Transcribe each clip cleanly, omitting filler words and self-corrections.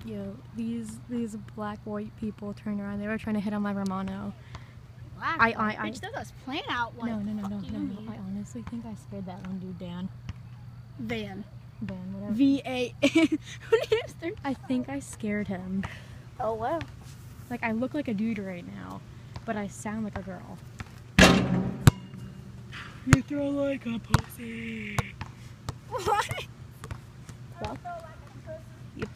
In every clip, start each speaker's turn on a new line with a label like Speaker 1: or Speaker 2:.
Speaker 1: Yo, these black white people turned around. They were trying to hit on my Romano.
Speaker 2: Black bitch, that was playing out like.
Speaker 1: No. I honestly think I scared that one dude, Dan.
Speaker 2: Van,
Speaker 1: Whatever.
Speaker 2: V-A-N.
Speaker 1: I think I scared him.
Speaker 2: Oh wow.
Speaker 1: Like, I look like a dude right now, but I sound like a girl. You throw like a pussy.
Speaker 2: What?
Speaker 1: Well. Yep.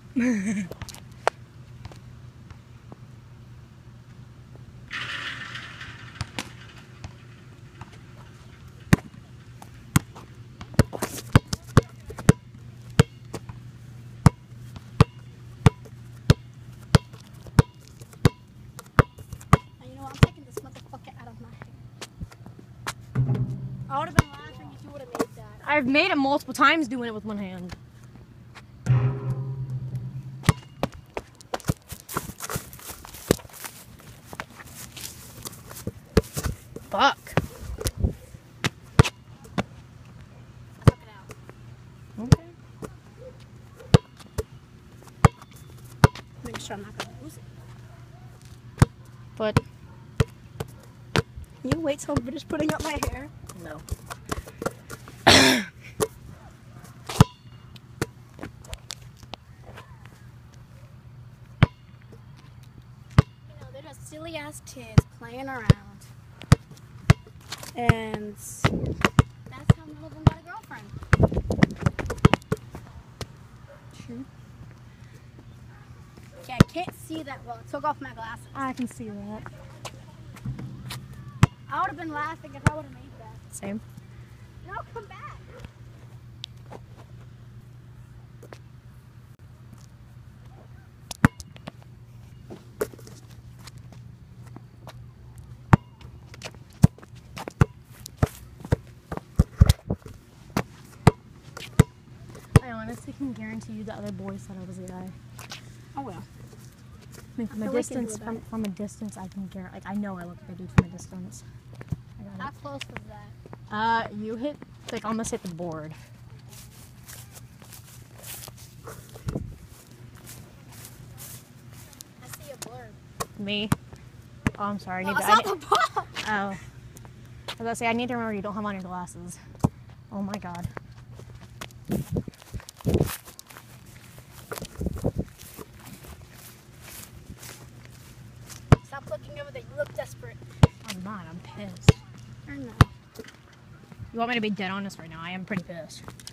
Speaker 2: You know what? I'm taking this motherfucker out of my hair. I would have been laughing if you would have made that.
Speaker 1: I've made it multiple times doing it with one hand. Fuck.
Speaker 2: I took it out.
Speaker 1: Okay.
Speaker 2: Make sure I'm not gonna lose it.
Speaker 1: But
Speaker 2: Can you wait till I'm finished putting up my hair?
Speaker 1: no.
Speaker 2: You know, they're just silly ass kids playing around. And that's how none of them got a girlfriend.
Speaker 1: True.
Speaker 2: Okay, I can't see that well. I took off my glasses.
Speaker 1: I can see that.
Speaker 2: I would have been laughing if I would have made that.
Speaker 1: Same.
Speaker 2: No, come back.
Speaker 1: I honestly can guarantee you the other boys thought I was a guy.
Speaker 2: Oh well.
Speaker 1: I mean, from a
Speaker 2: feel we can
Speaker 1: distance,
Speaker 2: do that.
Speaker 1: from a distance, I can guarantee. Like, I know I look like a dude from a distance. I got
Speaker 2: How close was that?
Speaker 1: it. You hit, like, almost hit the board.
Speaker 2: I see a blur.
Speaker 1: Me? Oh, I'm sorry.
Speaker 2: No,
Speaker 1: I need
Speaker 2: it's
Speaker 1: to,
Speaker 2: not the ball.
Speaker 1: oh. I was gonna say, I need to remember you don't have on your glasses. Oh my god.
Speaker 2: Stop looking over there. You look desperate.
Speaker 1: I'm not. I'm pissed.
Speaker 2: Or no.
Speaker 1: You want me to be dead honest right now? I am pretty pissed.